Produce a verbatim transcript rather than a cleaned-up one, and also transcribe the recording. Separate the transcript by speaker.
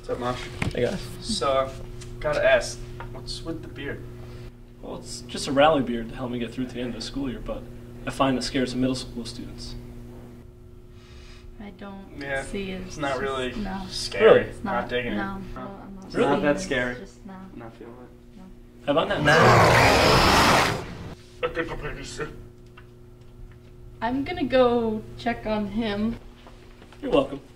Speaker 1: What's up, Mosh?
Speaker 2: Hey guys.
Speaker 1: So, uh, gotta ask, what's with the beard?
Speaker 2: Well, it's just a rally beard to help me get through to the end of the school year, but I find it scares the middle school students.
Speaker 3: I don't
Speaker 1: Yeah,
Speaker 3: see it.
Speaker 1: it's not
Speaker 3: just,
Speaker 1: really
Speaker 3: no.
Speaker 1: scary.
Speaker 2: Really?
Speaker 3: It's
Speaker 1: not,
Speaker 3: not
Speaker 1: digging
Speaker 3: no,
Speaker 1: it.
Speaker 3: No,
Speaker 1: Huh?
Speaker 3: I'm not
Speaker 1: It's not
Speaker 3: seeing
Speaker 1: that
Speaker 3: it,
Speaker 1: scary.
Speaker 3: It's just no.
Speaker 1: I'm not feeling it.
Speaker 3: No.
Speaker 2: How about now?
Speaker 1: I think I'm ready to
Speaker 3: I'm gonna go check on him.
Speaker 2: You're welcome.